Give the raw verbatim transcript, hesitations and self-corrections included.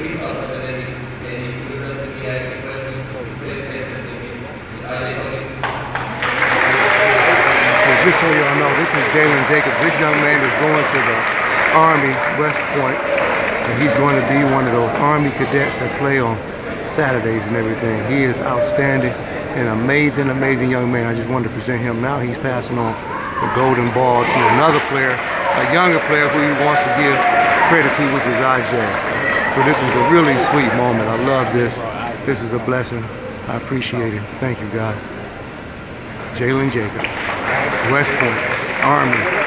Just so y'all know, this is Jaylen Jacob. This young man is going to the Army, West Point, and he's going to be one of those Army cadets that play on Saturdays and everything. He is outstanding, an amazing, amazing young man. I just wanted to present him. Now he's passing on the golden ball to another player, a younger player who he wants to give credit to, which is I J. So this is a really sweet moment. I love this. This is a blessing. I appreciate it. Thank you, God. Jaylen Jacob, West Point, Army.